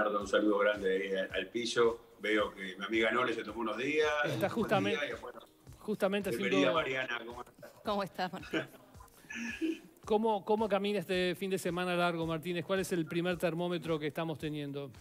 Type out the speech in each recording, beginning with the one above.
Bernardo? Un saludo grande ahí al piso. Veo que mi amiga Nole se tomó unos días. Está justamente, Día y bueno, justamente bienvenida haciendo... Mariana, ¿cómo estás? ¿Cómo estás, Martín? ¿Cómo camina este fin de semana largo, Martínez? ¿Cuál es el primer termómetro que estamos teniendo?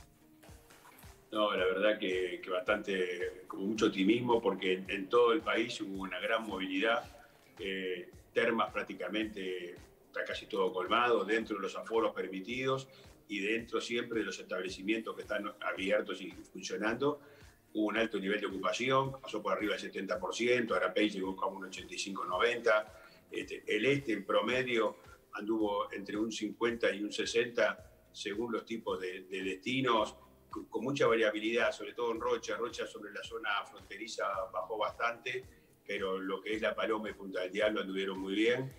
No, la verdad que bastante, con mucho optimismo, porque en todo el país hubo una gran movilidad. Termas prácticamente está casi todo colmado, dentro de los aforos permitidos y dentro siempre de los establecimientos que están abiertos y funcionando. Hubo un alto nivel de ocupación, pasó por arriba del 70%, Arapey llegó como un 85-90%. El en promedio anduvo entre un 50 y un 60 según los tipos de destinos, con mucha variabilidad, sobre todo en Rocha. Rocha sobre la zona fronteriza bajó bastante, pero lo que es La Paloma y Punta del Diablo anduvieron muy bien.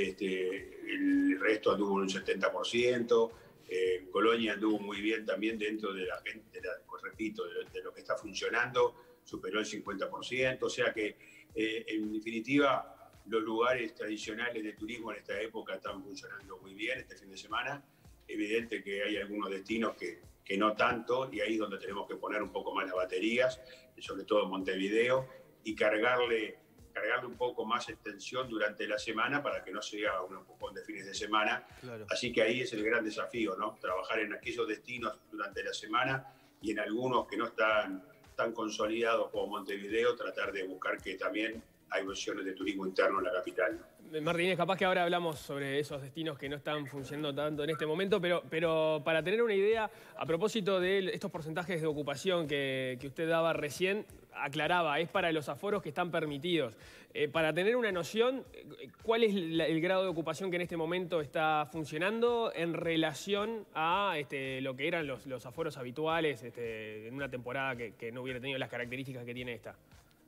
El resto anduvo en un 70%. Colonia anduvo muy bien también dentro de la gente, repito, de lo que está funcionando, superó el 50%. O sea que, en definitiva, los lugares tradicionales de turismo en esta época están funcionando muy bien este fin de semana. Evidente que hay algunos destinos que no tanto, y ahí es donde tenemos que poner un poco más las baterías, sobre todo en Montevideo, y cargarle un poco más extensión durante la semana para que no sea un empujón de fines de semana. Claro. Así que ahí es el gran desafío, ¿no? Trabajar en aquellos destinos durante la semana y en algunos que no están tan consolidados como Montevideo, tratar de buscar que también hay opciones de turismo interno en la capital, ¿no? Martínez, capaz que ahora hablamos sobre esos destinos que no están funcionando tanto en este momento, pero para tener una idea, a propósito de estos porcentajes de ocupación que usted daba recién, aclaraba, es para los aforos que están permitidos. Para tener una noción, ¿cuál es el grado de ocupación que en este momento está funcionando en relación a lo que eran los aforos habituales en una temporada que no hubiera tenido las características que tiene esta?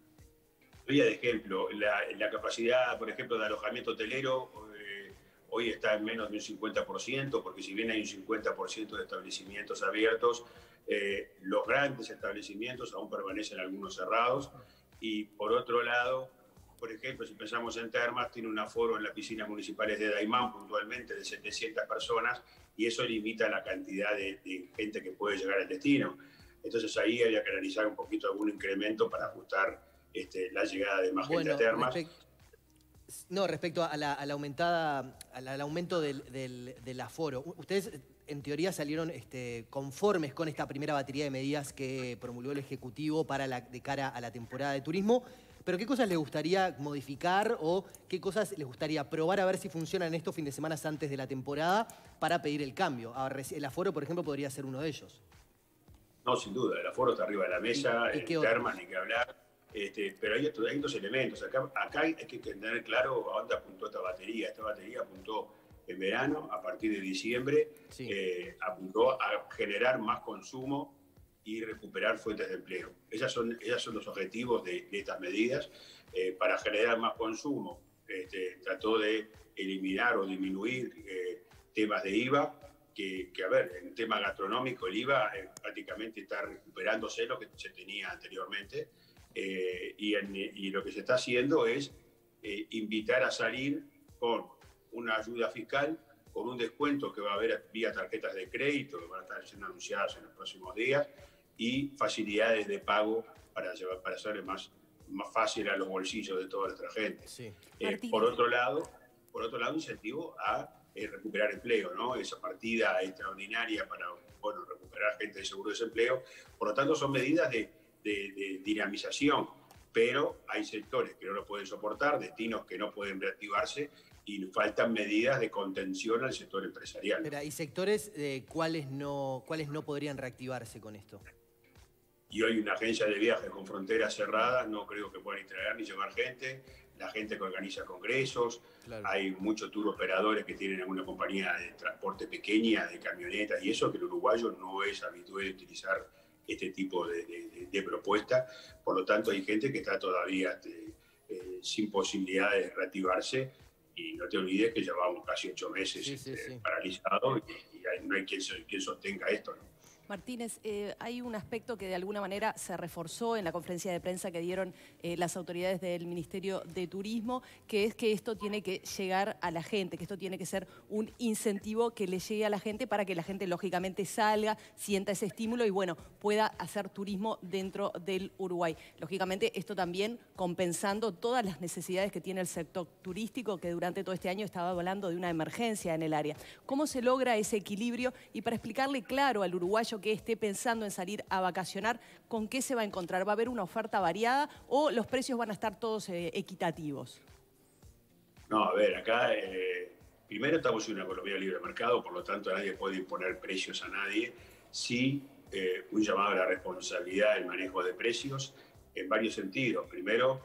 De ejemplo, la capacidad, por ejemplo, de alojamiento hotelero hoy está en menos de un 50%, porque si bien hay un 50% de establecimientos abiertos, los grandes establecimientos aún permanecen algunos cerrados. Y por otro lado, por ejemplo, si pensamos en Termas, tiene un aforo en las piscinas municipales de Daimán puntualmente de 700 personas, y eso limita la cantidad de gente que puede llegar al destino. Entonces ahí había que analizar un poquito algún incremento para ajustar la llegada de más gente a Termas. Respecto a la aumentada, al aumento del aforo, ustedes en teoría salieron conformes con esta primera batería de medidas que promulgó el Ejecutivo de cara a la temporada de turismo, pero ¿qué cosas les gustaría modificar o qué cosas les gustaría probar a ver si funcionan estos fines de semana antes de la temporada para pedir el cambio? El aforo, por ejemplo, podría ser uno de ellos. No, sin duda, el aforo está arriba de la mesa, en Termas ni que hablar. Pero hay otros elementos. Acá hay que tener claro a dónde apuntó esta batería. Esta batería apuntó en verano, a partir de diciembre, sí. Apuntó a generar más consumo y recuperar fuentes de empleo. Esos son los objetivos de estas medidas. Para generar más consumo, trató de eliminar o disminuir temas de IVA, que a ver, en tema gastronómico el IVA prácticamente está recuperándose lo que se tenía anteriormente. Y lo que se está haciendo es invitar a salir con una ayuda fiscal, con un descuento que va a haber vía tarjetas de crédito, que van a estar siendo anunciadas en los próximos días, y facilidades de pago para hacerle más fácil a los bolsillos de toda nuestra gente. Sí. Por otro lado, incentivo a recuperar empleo, ¿no? Esa partida extraordinaria para recuperar gente de seguro de desempleo. Por lo tanto, son medidas de dinamización, pero hay sectores que no lo pueden soportar, destinos que no pueden reactivarse, y faltan medidas de contención al sector empresarial. Pero ¿hay sectores cuáles no podrían reactivarse con esto? Y hoy una agencia de viajes con fronteras cerradas no creo que puedan traer ni llevar gente. La gente que organiza congresos, claro. Hay muchos tour operadores que tienen alguna compañía de transporte pequeña, de camionetas, y eso que el uruguayo no es habitual de utilizar este tipo de propuesta. Por lo tanto, hay gente que está todavía sin posibilidades de reactivarse, y no te olvides que llevamos casi 8 meses paralizados, y no hay quien sostenga esto, ¿no? Martínez, hay un aspecto que de alguna manera se reforzó en la conferencia de prensa que dieron las autoridades del Ministerio de Turismo, que es que esto tiene que llegar a la gente, que esto tiene que ser un incentivo que le llegue a la gente para que la gente lógicamente salga, sienta ese estímulo y bueno, pueda hacer turismo dentro del Uruguay. Lógicamente esto también compensando todas las necesidades que tiene el sector turístico, que durante todo este año estaba hablando de una emergencia en el área. ¿Cómo se logra ese equilibrio? Y para explicarle claro al uruguayo que esté pensando en salir a vacacionar, ¿con qué se va a encontrar? ¿Va a haber una oferta variada o los precios van a estar todos equitativos? No, a ver, acá primero estamos en una economía de libre mercado, por lo tanto nadie puede imponer precios a nadie. Sí, un llamado a la responsabilidad del manejo de precios en varios sentidos. Primero,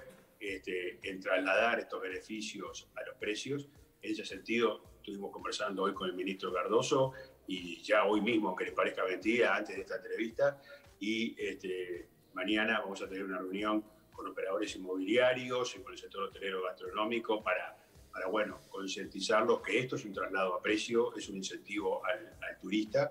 en trasladar estos beneficios a los precios. En ese sentido, estuvimos conversando hoy con el ministro Cardoso y ya hoy mismo, aunque les parezca mentira, antes de esta entrevista, y mañana vamos a tener una reunión con operadores inmobiliarios y con el sector hotelero gastronómico para bueno, concientizarlos que esto es un traslado a precio, es un incentivo al turista,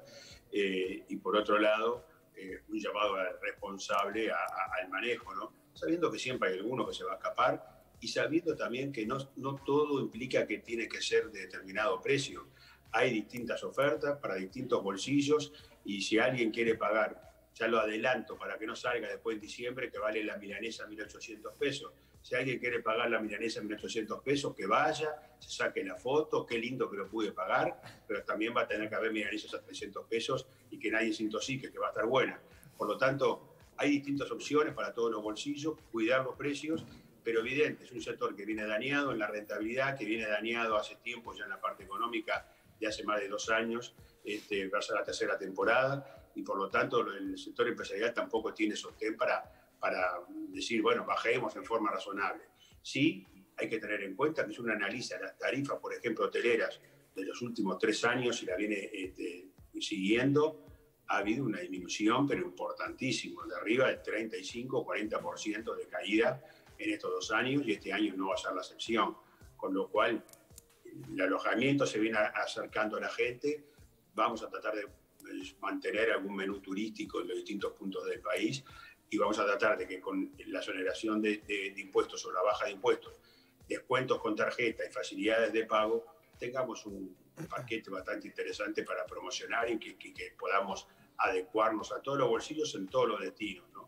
y por otro lado, un llamado responsable al manejo, ¿no? Sabiendo que siempre hay alguno que se va a escapar y sabiendo también que no todo implica que tiene que ser de determinado precio. Hay distintas ofertas para distintos bolsillos y si alguien quiere pagar, ya lo adelanto para que no salga después en diciembre, que vale la milanesa 1.800 pesos. Si alguien quiere pagar la milanesa 1.800 pesos, que vaya, se saque la foto, qué lindo que lo pude pagar, pero también va a tener que haber milanesas a 300 pesos y que nadie se intoxique, que va a estar buena. Por lo tanto, hay distintas opciones para todos los bolsillos, cuidar los precios, pero evidente, es un sector que viene dañado en la rentabilidad, que viene dañado hace tiempo ya en la parte económica, de hace más de 2 años, va a ser la tercera temporada, y por lo tanto el sector empresarial tampoco tiene sostén para decir, bueno, bajemos en forma razonable. Sí, hay que tener en cuenta que si uno analiza las tarifas, por ejemplo, hoteleras de los últimos 3 años y la viene siguiendo, ha habido una disminución, pero importantísima, de arriba del 35-40% de caída en estos 2 años, y este año no va a ser la excepción. Con lo cual, el alojamiento se viene acercando a la gente, vamos a tratar de mantener algún menú turístico en los distintos puntos del país y vamos a tratar de que con la exoneración de impuestos o la baja de impuestos, descuentos con tarjeta y facilidades de pago, tengamos un paquete bastante interesante para promocionar y que podamos adecuarnos a todos los bolsillos en todos los destinos, ¿no?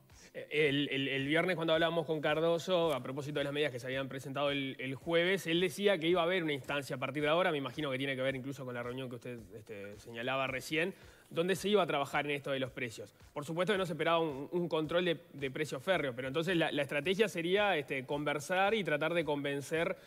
El viernes cuando hablábamos con Cardoso, a propósito de las medidas que se habían presentado el jueves, él decía que iba a haber una instancia a partir de ahora, me imagino que tiene que ver incluso con la reunión que usted señalaba recién, donde se iba a trabajar en esto de los precios. Por supuesto que no se esperaba un control de precio férreo, pero entonces la estrategia sería conversar y tratar de convencer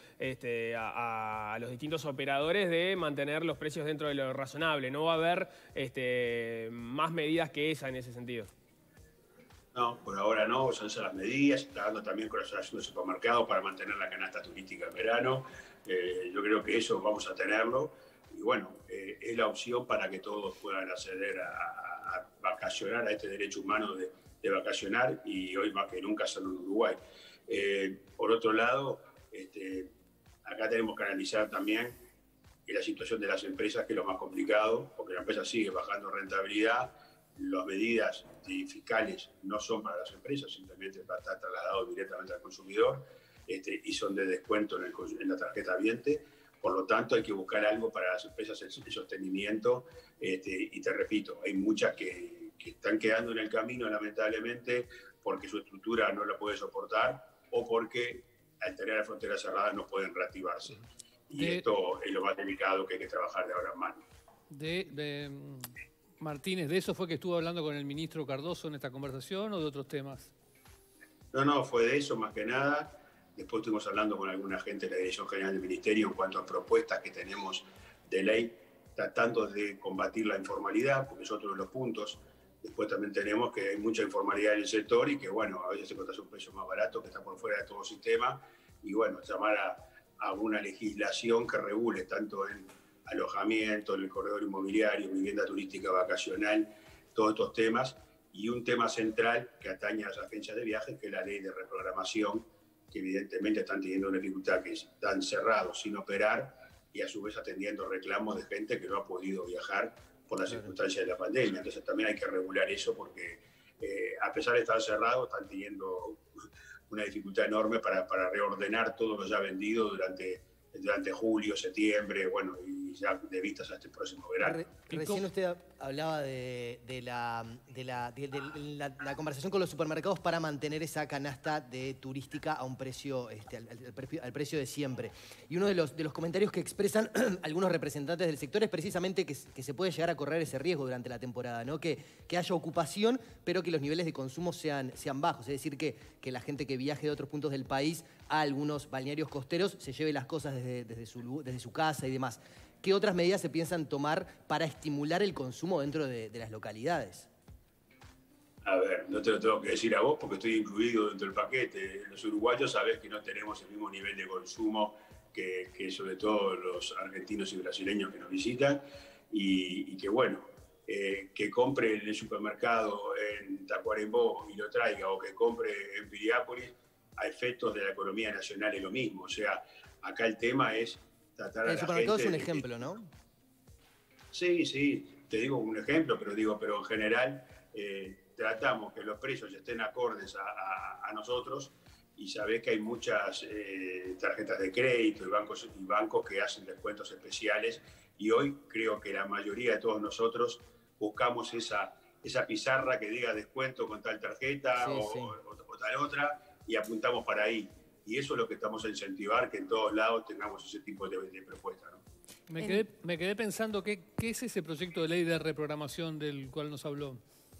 a los distintos operadores de mantener los precios dentro de lo razonable. No va a haber más medidas que esa en ese sentido. No, por ahora no, son esas las medidas, está dando también con la asociación de supermercados para mantener la canasta turística en verano. Yo creo que eso vamos a tenerlo y bueno, es la opción para que todos puedan acceder a vacacionar, a este derecho humano de vacacionar y hoy más que nunca hacerlo en Uruguay. Por otro lado, acá tenemos que analizar también la situación de las empresas, que es lo más complicado, porque la empresa sigue bajando rentabilidad. Las medidas fiscales no son para las empresas, simplemente está trasladado directamente al consumidor y son de descuento en la tarjeta Viente. Por lo tanto, hay que buscar algo para las empresas el sostenimiento. Y te repito, hay muchas que están quedando en el camino, lamentablemente, porque su estructura no la puede soportar o porque al tener la frontera cerrada no pueden reactivarse. Y esto es lo más delicado que hay que trabajar de ahora en mano. Martínez, ¿de eso fue que estuvo hablando con el ministro Cardoso en esta conversación o de otros temas? No, fue de eso más que nada. Después estuvimos hablando con alguna gente de la Dirección General del Ministerio en cuanto a propuestas que tenemos de ley, tratando de combatir la informalidad, porque es otro de los puntos. Después también tenemos que hay mucha informalidad en el sector y que, bueno, a veces se encuentra un precio más barato que está por fuera de todo sistema. Y, bueno, llamar a una legislación que regule tanto en alojamiento, en el corredor inmobiliario, vivienda turística vacacional, todos estos temas, y un tema central que atañe a las agencias de viajes, que es la ley de reprogramación, que evidentemente están teniendo una dificultad, que están cerrados sin operar y a su vez atendiendo reclamos de gente que no ha podido viajar por las circunstancias de la pandemia. Entonces también hay que regular eso porque a pesar de estar cerrados, están teniendo una dificultad enorme para reordenar todo lo ya vendido durante julio, septiembre, bueno, y ya de vistas a este próximo verano. Recién usted hablaba de la conversación con los supermercados para mantener esa canasta de turística a un precio, al precio de siempre. Y uno de los comentarios que expresan algunos representantes del sector es precisamente que se puede llegar a correr ese riesgo durante la temporada, ¿no? Que haya ocupación, pero que los niveles de consumo sean bajos. Es decir, que la gente que viaje de otros puntos del país a algunos balnearios costeros se lleve las cosas desde su casa y demás. ¿Qué otras medidas se piensan tomar para estimular el consumo dentro de las localidades? A ver, no te lo tengo que decir a vos porque estoy incluido dentro del paquete. Los uruguayos sabés que no tenemos el mismo nivel de consumo que sobre todo los argentinos y brasileños que nos visitan y que bueno, que compre en el supermercado en Tacuarembó y lo traiga o que compre en Piriápolis, a efectos de la economía nacional es lo mismo. O sea, acá el tema es tratar a la gente... El supermercado es un ejemplo, ¿no? Sí, te digo un ejemplo, pero en general tratamos que los precios estén acordes a nosotros y sabés que hay muchas tarjetas de crédito y bancos que hacen descuentos especiales y hoy creo que la mayoría de todos nosotros buscamos esa pizarra que diga descuento con tal tarjeta o tal otra y apuntamos para ahí. Y eso es lo que estamos a incentivar, que en todos lados tengamos ese tipo de propuestas, ¿no? Me quedé pensando, ¿qué es ese proyecto de ley de reprogramación del cual nos habló?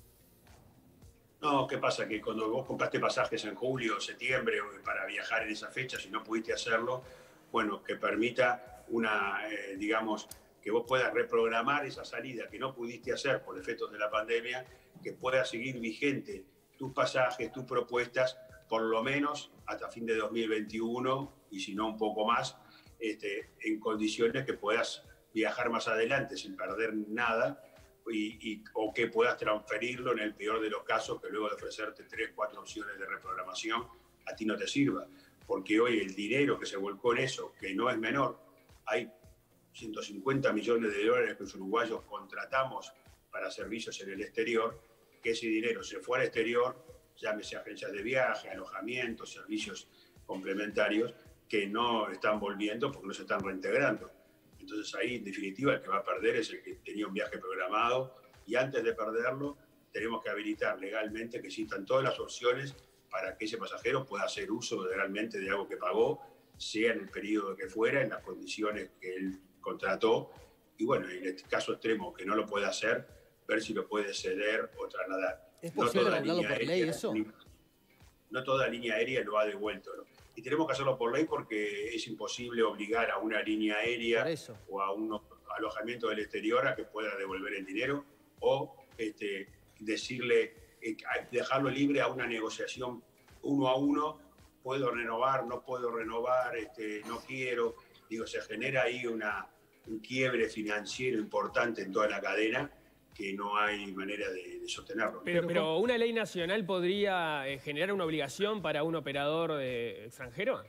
No, ¿qué pasa? Que cuando vos compraste pasajes en julio o septiembre para viajar en esa fecha, si no pudiste hacerlo, bueno, que permita digamos, que vos puedas reprogramar esa salida que no pudiste hacer por efectos de la pandemia, que pueda seguir vigente tus pasajes, tus propuestas, por lo menos hasta fin de 2021 y si no un poco más, en condiciones que puedas viajar más adelante sin perder nada o que puedas transferirlo en el peor de los casos, que luego de ofrecerte 3, 4 opciones de reprogramación, a ti no te sirva. Porque hoy el dinero que se volcó en eso, que no es menor, hay 150 millones de dólares que los uruguayos contratamos para servicios en el exterior, que ese dinero se fue al exterior, llámese agencias de viaje, alojamientos, servicios complementarios, que no están volviendo porque no se están reintegrando. Entonces ahí, en definitiva, el que va a perder es el que tenía un viaje programado y antes de perderlo tenemos que habilitar legalmente que existan todas las opciones para que ese pasajero pueda hacer uso realmente de algo que pagó, sea en el periodo que fuera, en las condiciones que él contrató. Y bueno, en este caso extremo que no lo puede hacer, ver si lo puede ceder o trasladar. ¿Es posible regularlo por ley eso? No toda línea aérea lo ha devuelto, ¿no? Y tenemos que hacerlo por ley porque es imposible obligar a una línea aérea o a un alojamiento del exterior a que pueda devolver el dinero o decirle, dejarlo libre a una negociación uno a uno, puedo renovar, no puedo renovar, no quiero. Digo, se genera ahí un quiebre financiero importante en toda la cadena que no hay manera de sostenerlo. Pero ¿una ley nacional podría generar una obligación para un operador extranjero?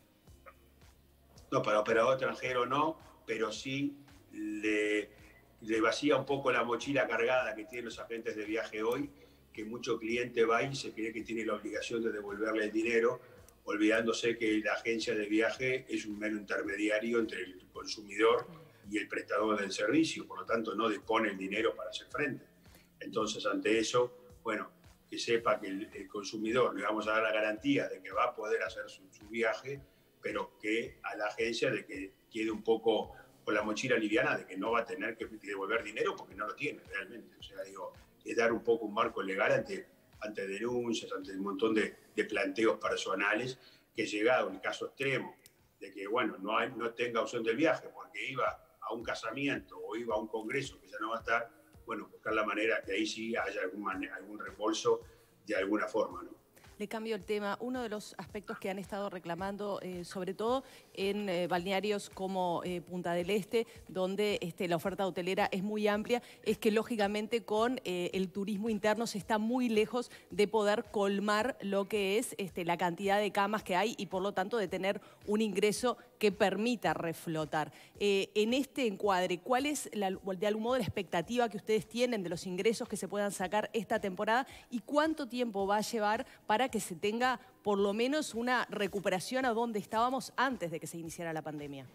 No, para operador extranjero no, pero sí le vacía un poco la mochila cargada que tienen los agentes de viaje hoy, que mucho cliente va y se cree que tiene la obligación de devolverle el dinero, olvidándose que la agencia de viaje es un mero intermediario entre el consumidor y el prestador del servicio, por lo tanto no dispone el dinero para hacer frente. Entonces, ante eso, bueno, que sepa que el consumidor le vamos a dar la garantía de que va a poder hacer su viaje, pero que a la agencia de que quede un poco con la mochila liviana de que no va a tener que devolver dinero porque no lo tiene realmente. O sea, digo, es dar un poco un marco legal ante denuncias, ante un montón de planteos personales que llegado en el caso extremo de que, bueno, no tenga opción del viaje porque iba a un casamiento o iba a un congreso que ya no va a estar, bueno, buscar la manera que ahí sí haya algún reembolso de alguna forma, ¿no? Le cambio el tema. Uno de los aspectos que han estado reclamando, sobre todo en balnearios como Punta del Este, donde la oferta hotelera es muy amplia, es que lógicamente con el turismo interno se está muy lejos de poder colmar lo que es la cantidad de camas que hay y por lo tanto de tener un ingreso que que permita reflotar. En este encuadre, ¿cuál es de algún modo la expectativa que ustedes tienen de los ingresos que se puedan sacar esta temporada y cuánto tiempo va a llevar para que se tenga por lo menos una recuperación a donde estábamos antes de que se iniciara la pandemia?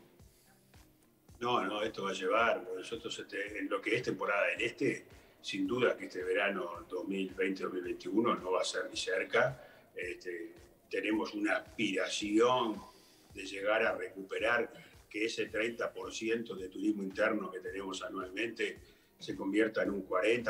No, esto va a llevar, nosotros en lo que es temporada sin duda que este verano 2020-2021 no va a ser ni cerca. Tenemos una aspiración de llegar a recuperar que ese 30% de turismo interno que tenemos anualmente se convierta en un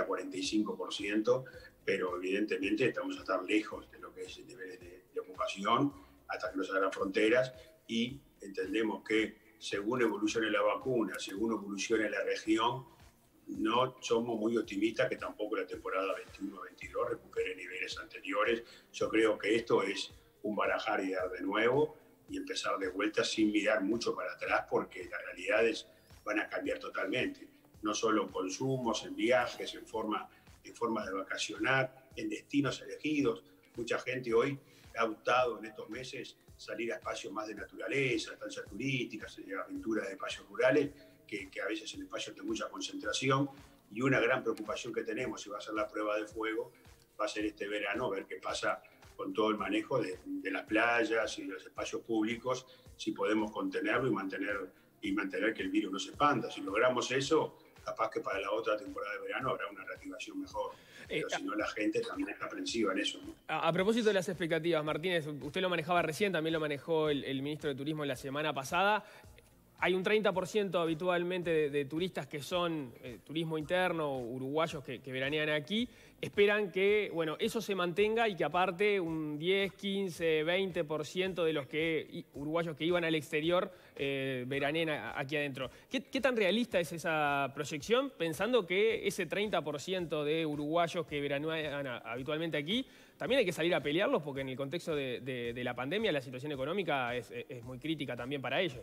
40-45%, pero evidentemente estamos a estar lejos de lo que es el nivel de ocupación hasta que nos abran fronteras, y entendemos que según evolucione la vacuna, según evolucione la región, no somos muy optimistas que tampoco la temporada 21-22 recupere niveles anteriores. Yo creo que esto es un barajar y dar de nuevo y empezar de vuelta sin mirar mucho para atrás, porque las realidades van a cambiar totalmente. No solo en consumos, en viajes, en forma de vacacionar, en destinos elegidos. Mucha gente hoy ha optado en estos meses salir a espacios más de naturaleza, estancias turísticas, aventuras de espacios rurales, que a veces en espacios de mucha concentración. Y una gran preocupación que tenemos, y va a ser la prueba de fuego, va a ser este verano, ver qué pasa con todo el manejo de las playas y de los espacios públicos, si podemos contenerlo y mantener que el virus no se expanda. Si logramos eso, capaz que para la otra temporada de verano habrá una reactivación mejor. Pero si no, la gente también está aprensiva en eso, ¿no? A propósito de las expectativas, Martínez, usted lo manejaba recién, también lo manejó el ministro de Turismo la semana pasada. Hay un 30% habitualmente de turistas que son turismo interno, uruguayos que veranean aquí. Esperan que eso se mantenga y que aparte un 10, 15, 20% de los uruguayos que iban al exterior veraneen aquí adentro. ¿Qué tan realista es esa proyección, pensando que ese 30% de uruguayos que veranean habitualmente aquí, también hay que salir a pelearlos, porque en el contexto de la pandemia la situación económica es muy crítica también para ellos?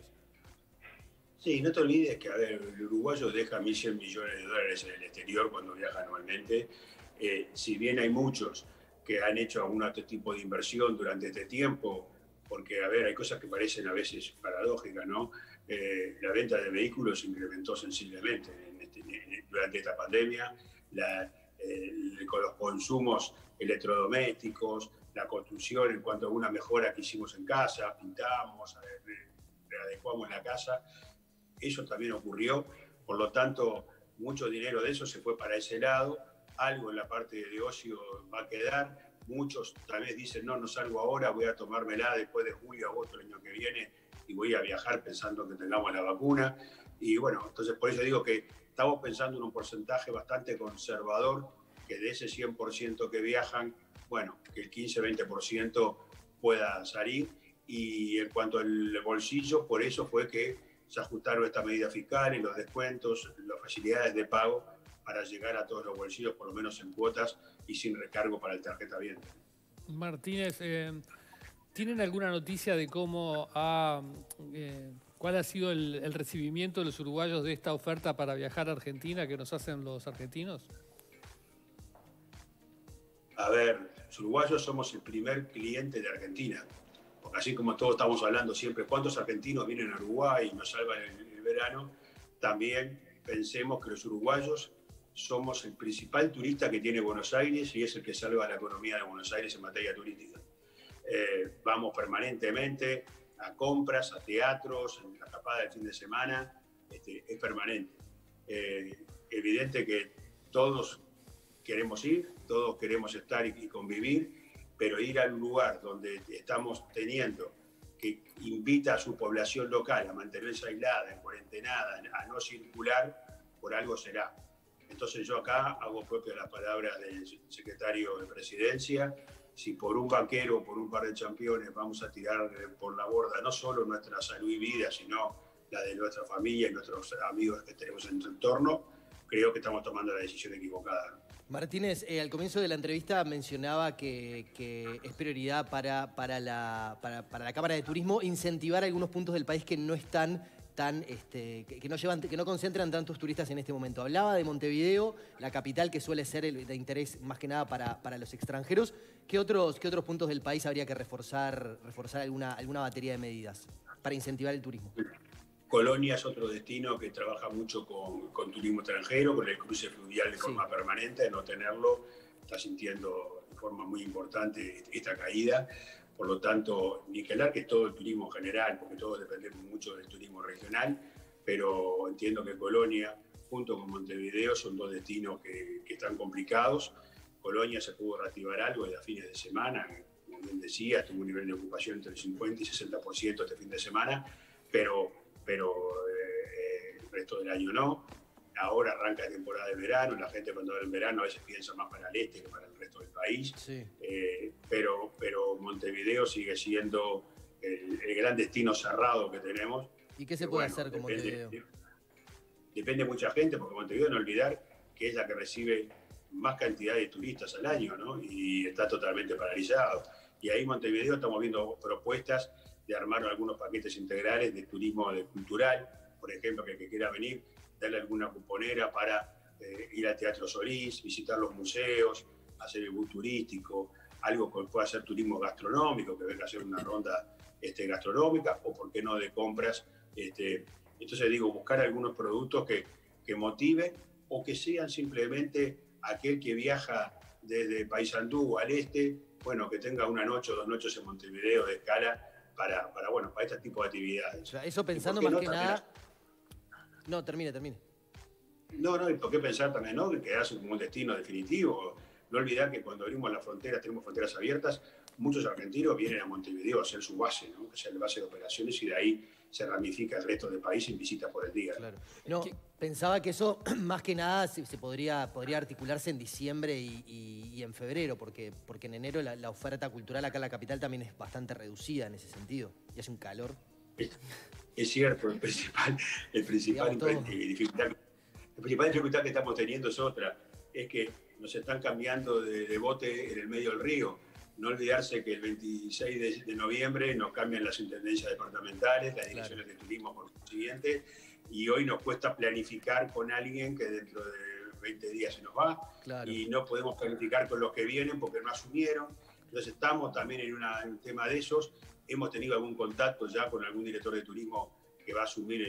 Sí, no te olvides que, el uruguayo deja 1.100 millones de dólares en el exterior cuando viaja anualmente. Si bien hay muchos que han hecho algún otro tipo de inversión durante este tiempo, porque, hay cosas que parecen a veces paradójicas, ¿no? La venta de vehículos se incrementó sensiblemente durante esta pandemia, con los consumos electrodomésticos, la construcción en cuanto a una mejora que hicimos en casa, pintamos, readecuamos la casa. Eso también ocurrió, por lo tanto, mucho dinero de eso se fue para ese lado. Algo en la parte de ocio va a quedar. Muchos tal vez dicen, no salgo ahora, voy a tomármela después de julio, agosto del año que viene y voy a viajar pensando que tengamos la vacuna. Y entonces por eso digo que estamos pensando en un porcentaje bastante conservador, que de ese 100% que viajan, que el 15-20% pueda salir. Y en cuanto al bolsillo, por eso fue que se ajustaron estas medidas fiscales, los descuentos, las facilidades de pago para llegar a todos los bolsillos, por lo menos en cuotas y sin recargo para el tarjeta abierta. Martínez, ¿tienen alguna noticia de cuál ha sido el recibimiento de los uruguayos de esta oferta para viajar a Argentina que nos hacen los argentinos? Los uruguayos somos el primer cliente de Argentina. Porque así como todos estamos hablando siempre, ¿cuántos argentinos vienen a Uruguay y nos salvan el verano? También pensemos que los uruguayos somos el principal turista que tiene Buenos Aires y es el que salva la economía de Buenos Aires en materia turística. Vamos permanentemente a compras, a teatros, en la escapada del fin de semana, es permanente. Evidente que todos queremos ir, todos queremos estar y convivir, pero ir al lugar donde estamos teniendo que invita a su población local a mantenerse aislada, en cuarentenada, a no circular, por algo será. Entonces yo acá hago propias las palabras del secretario de Presidencia. Si por un banquero o por un par de championes vamos a tirar por la borda no solo nuestra salud y vida, sino la de nuestra familia y nuestros amigos que tenemos en nuestro entorno, creo que estamos tomando la decisión equivocada. Martínez, al comienzo de la entrevista mencionaba que es prioridad para la Cámara de Turismo incentivar algunos puntos del país que no están que no concentran tantos turistas en este momento. Hablaba de Montevideo, la capital que suele ser de interés más que nada para los extranjeros. ¿Qué otros puntos del país habría que reforzar alguna batería de medidas para incentivar el turismo? Colonia es otro destino que trabaja mucho con turismo extranjero, con el cruce fluvial de forma permanente. De no tenerlo, está sintiendo de forma muy importante esta caída. Por lo tanto, ni que hablar que todo el turismo general, porque todos dependemos mucho del turismo regional, pero entiendo que Colonia, junto con Montevideo, son dos destinos que están complicados. Colonia se pudo reactivar algo desde a fines de semana, como bien decía, tuvo un nivel de ocupación entre el 50 y 60% este fin de semana, pero el resto del año no. Ahora arranca la temporada de verano, la gente cuando va en verano a veces piensa más para el este que para el resto del país, sí. Pero Montevideo sigue siendo el gran destino cerrado que tenemos. ¿Y qué se puede hacer con Montevideo? Depende de mucha gente, porque Montevideo, no olvidar que es la que recibe más cantidad de turistas al año, ¿no? Y está totalmente paralizado. Y ahí en Montevideo estamos viendo propuestas de armar algunos paquetes integrales de turismo cultural, por ejemplo, que el que quiera venir, darle alguna cuponera para ir al Teatro Solís, visitar los museos, hacer el bus turístico, algo que pueda ser turismo gastronómico, que venga a hacer una ronda gastronómica, o por qué no de compras. Entonces digo, buscar algunos productos que motiven o que sean simplemente aquel que viaja desde Paysandú al este, bueno, que tenga una noche o 2 noches en Montevideo de escala para este tipo de actividades. O sea, eso pensando más que nada... No, termine. No, y por qué pensar también, ¿no?, que quedarse como un destino definitivo. No olvidar que cuando abrimos las fronteras, tenemos fronteras abiertas, muchos argentinos vienen a Montevideo a hacer su base, ¿no?, que sea la base de operaciones, y de ahí se ramifica el resto del país en visitas por el día. Claro. No, pensaba que eso más que nada se podría articularse en diciembre y en febrero, porque en enero la oferta cultural acá en la capital también es bastante reducida en ese sentido, y hace un calor. Es cierto, la principal dificultad que estamos teniendo es otra, es que nos están cambiando de bote en el medio del río. No olvidarse que el 26 de noviembre nos cambian las intendencias departamentales, las direcciones de turismo por consiguiente, y hoy nos cuesta planificar con alguien que dentro de 20 días se nos va, y no podemos planificar con los que vienen porque no asumieron. Entonces estamos también en un tema de esos. Hemos tenido algún contacto ya con algún director de turismo que va a asumir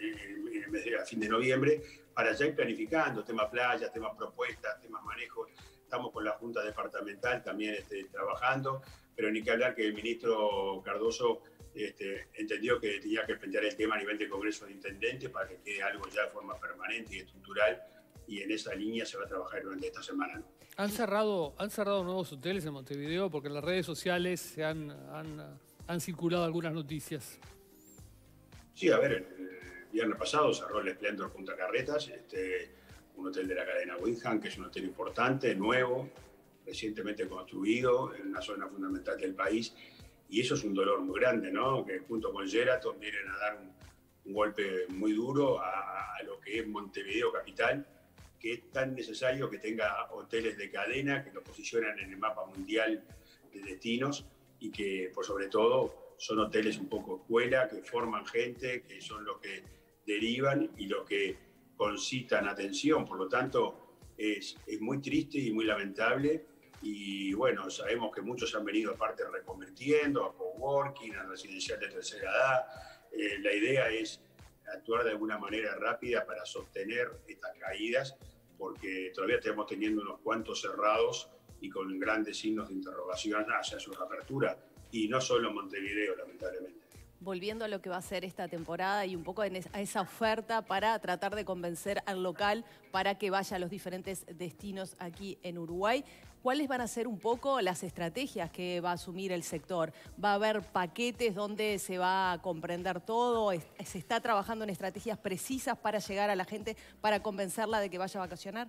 a fin de noviembre, para ya ir planificando temas playas, temas propuestas, temas manejos. Estamos con la Junta Departamental también trabajando, pero ni que hablar que el ministro Cardoso entendió que tenía que plantear el tema a nivel de Congreso de Intendentes para que quede algo ya de forma permanente y estructural, y en esa línea se va a trabajar durante esta semana, ¿no? ¿Han cerrado nuevos hoteles en Montevideo? Porque en las redes sociales se han circulado algunas noticias. Sí, a ver, el viernes pasado cerró el Splendor Punta Carretas, un hotel de la cadena Wyndham, que es un hotel importante, nuevo, recientemente construido en una zona fundamental del país, y eso es un dolor muy grande, ¿no?, que junto con Sheraton vienen a dar un golpe muy duro a lo que es Montevideo capital, que es tan necesario que tenga hoteles de cadena que lo posicionan en el mapa mundial de destinos, y que por sobre todo son hoteles un poco escuela, que forman gente, que son los que derivan y los que concitan atención. Por lo tanto, es muy triste y muy lamentable. Y bueno, sabemos que muchos han venido aparte reconvirtiendo a coworking, a residencial de tercera edad. La idea es actuar de alguna manera rápida para sostener estas caídas, porque todavía estamos teniendo unos cuantos cerrados y con grandes signos de interrogación hacia su reapertura, y no solo Montevideo, lamentablemente. Volviendo a lo que va a ser esta temporada y un poco a esa oferta para tratar de convencer al local para que vaya a los diferentes destinos aquí en Uruguay, ¿cuáles van a ser un poco las estrategias que va a asumir el sector? ¿Va a haber paquetes donde se va a comprender todo? ¿Se está trabajando en estrategias precisas para llegar a la gente, para convencerla de que vaya a vacacionar?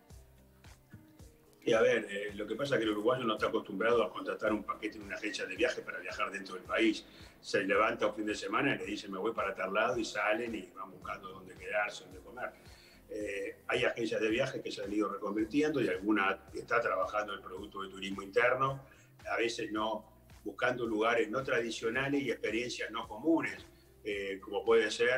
Y a ver, lo que pasa es que el uruguayo no está acostumbrado a contratar un paquete en una agencia de viaje para viajar dentro del país. Se levanta un fin de semana y le dice me voy para tal lado, y salen y van buscando dónde quedarse, dónde comer. Hay agencias de viaje que se han ido reconvirtiendo, y alguna está trabajando el producto de turismo interno, a veces no, buscando lugares no tradicionales y experiencias no comunes, como puede ser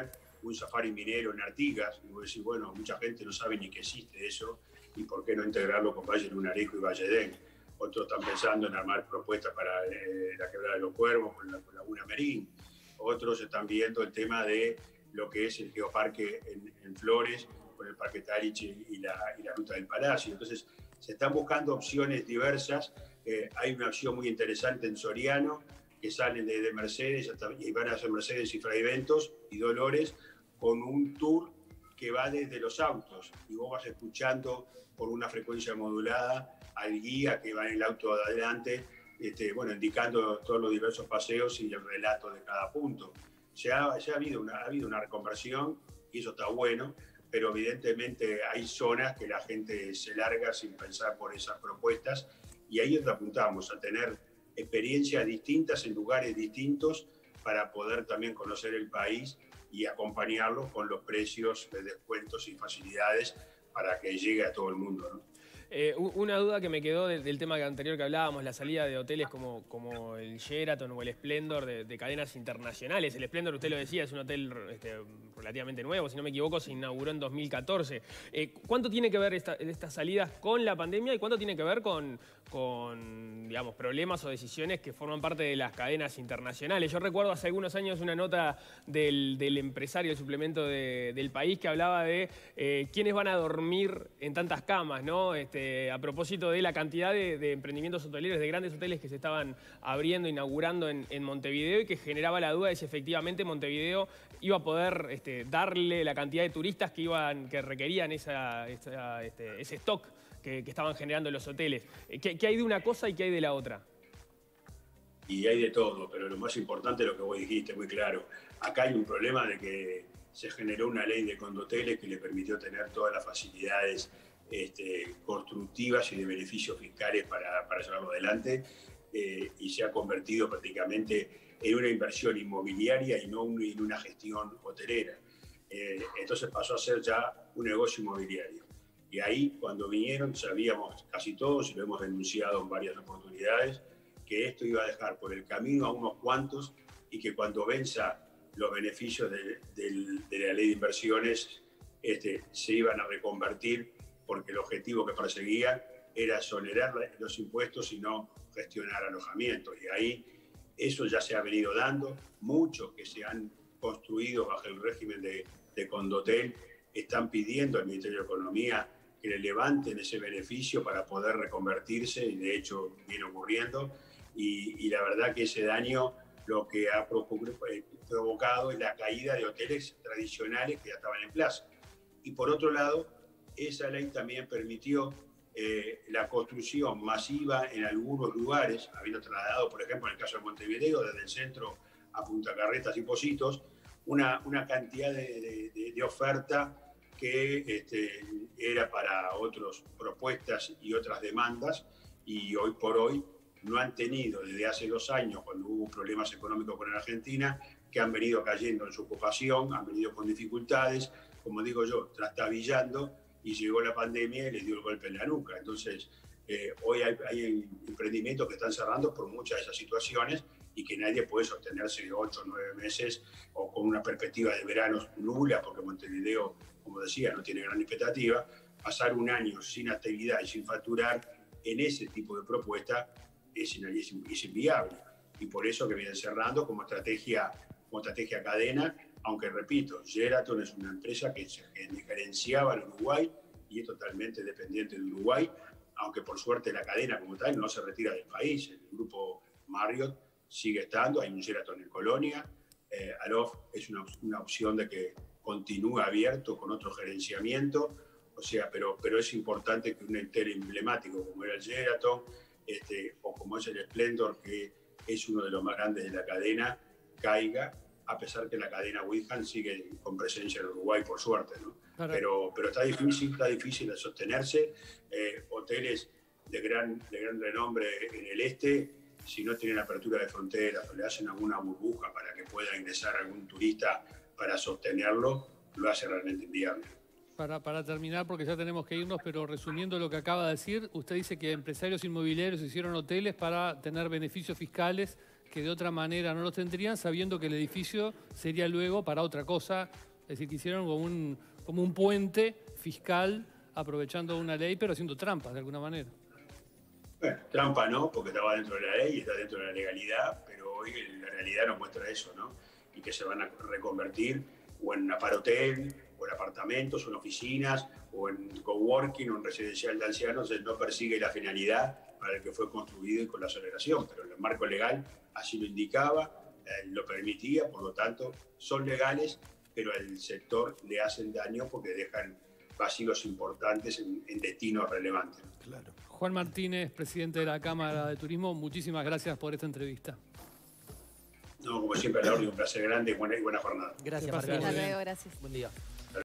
un safari minero en Artigas, y vos decís, bueno, mucha gente no sabe ni que existe eso, y por qué no integrarlo con Valle Lunarejo y Valledén. Otros están pensando en armar propuestas para la Quebrada de los Cuervos, con la Laguna Merín. Otros están viendo el tema de lo que es el geoparque en Flores, con el Parque Taliche y la Ruta del Palacio. Entonces, se están buscando opciones diversas. Hay una opción muy interesante en Soriano, que salen de Mercedes y van a hacer Mercedes y Fraiventos y Dolores, con un tour que va desde los autos, y vos vas escuchando por una frecuencia modulada al guía que va en el auto de adelante, bueno, indicando todos los diversos paseos y el relato de cada punto. Ya ha habido una reconversión, y eso está bueno, pero evidentemente hay zonas que la gente se larga sin pensar por esas propuestas, y ahí es donde apuntamos, a tener experiencias distintas en lugares distintos para poder también conocer el país y acompañarlo con los precios de descuentos y facilidades para que llegue a todo el mundo, ¿no? Una duda que me quedó del tema anterior que hablábamos, la salida de hoteles como el Sheraton o el Splendor de cadenas internacionales. El Splendor, usted lo decía, es un hotel relativamente nuevo, si no me equivoco, se inauguró en 2014. ¿Cuánto tiene que ver estas salidas con la pandemia y cuánto tiene que ver con digamos, problemas o decisiones que forman parte de las cadenas internacionales? Yo recuerdo hace algunos años una nota del empresario del suplemento del País que hablaba de quiénes van a dormir en tantas camas, ¿no? A propósito de la cantidad de emprendimientos hoteleros, de grandes hoteles que se estaban abriendo, inaugurando en Montevideo, y que generaba la duda de si efectivamente Montevideo iba a poder darle la cantidad de turistas que requerían ese stock que estaban generando los hoteles. ¿Qué hay de una cosa y qué hay de la otra? Y hay de todo, pero lo más importante es lo que vos dijiste, muy claro. Acá hay un problema de que se generó una ley de condoteles que le permitió tener todas las facilidades constructivas y de beneficios fiscales para llevarlo adelante, y se ha convertido prácticamente en una inversión inmobiliaria y no en una gestión hotelera. Entonces pasó a ser ya un negocio inmobiliario. Y ahí, cuando vinieron, sabíamos casi todos, y lo hemos denunciado en varias oportunidades, que esto iba a dejar por el camino a unos cuantos, y que cuando venza los beneficios de la ley de inversiones se iban a reconvertir, porque el objetivo que perseguían era exonerar los impuestos y no gestionar alojamientos. Y ahí eso ya se ha venido dando. Muchos que se han construido bajo el régimen de Condotel están pidiendo al Ministerio de Economía que le levanten ese beneficio para poder reconvertirse, y de hecho viene ocurriendo. Y la verdad que ese daño lo que ha provocado es la caída de hoteles tradicionales que ya estaban en plaza. Y por otro lado, esa ley también permitió la construcción masiva en algunos lugares, habiendo trasladado, por ejemplo, en el caso de Montevideo, desde el centro a Punta Carretas y Positos, una cantidad de oferta que era para otras propuestas y otras demandas, y hoy por hoy no han tenido, desde hace 2 años, cuando hubo problemas económicos con Argentina, que han venido cayendo en su ocupación, han venido con dificultades, como digo yo, trastabillando, y llegó la pandemia y les dio el golpe en la nuca. Entonces, hoy hay emprendimientos que están cerrando por muchas de esas situaciones, y que nadie puede sostenerse 8 o 9 meses o con una perspectiva de veranos nula, porque Montevideo, como decía, no tiene gran expectativa. Pasar un año sin actividad y sin facturar en ese tipo de propuesta es inviable. Y por eso que vienen cerrando como estrategia cadena, aunque repito, Sheraton es una empresa que se diferenciaba en Uruguay y es totalmente dependiente de Uruguay, aunque por suerte la cadena como tal no se retira del país. El grupo Marriott sigue estando, hay un Sheraton en Colonia, Aloft es una opción de que continúe abierto con otro gerenciamiento, o sea, pero es importante que un hotel emblemático como era el Sheraton, o como es el Splendor, que es uno de los más grandes de la cadena, caiga, a pesar que la cadena Windham sigue con presencia en Uruguay, por suerte, ¿no? Pero está difícil de sostenerse. Hoteles de gran renombre en el este, si no tienen apertura de fronteras o le hacen alguna burbuja para que pueda ingresar algún turista para sostenerlo, lo hace realmente inviable. Para terminar, porque ya tenemos que irnos, pero resumiendo lo que acaba de decir, usted dice que empresarios inmobiliarios hicieron hoteles para tener beneficios fiscales que de otra manera no los tendrían, sabiendo que el edificio sería luego para otra cosa, Es decir, que hicieron como un puente fiscal aprovechando una ley, pero haciendo trampas de alguna manera. Bueno, trampa no, porque estaba dentro de la ley, está dentro de la legalidad, pero hoy la realidad nos muestra eso, ¿no? Y que se van a reconvertir o en aparotel, o en apartamentos, o en oficinas, o en coworking, o en residencial de ancianos. No persigue la finalidad para el que fue construido y con la aceleración, pero el marco legal así lo indicaba, lo permitía, por lo tanto son legales, pero al sector le hacen daño porque dejan vacíos importantes en destinos relevantes. Claro. Juan Martínez, presidente de la Cámara de Turismo, muchísimas gracias por esta entrevista. No, como siempre, a la orden, un placer grande y buena jornada. Gracias, Que pase Martín. Hasta muy bien. luego, gracias. Buen día.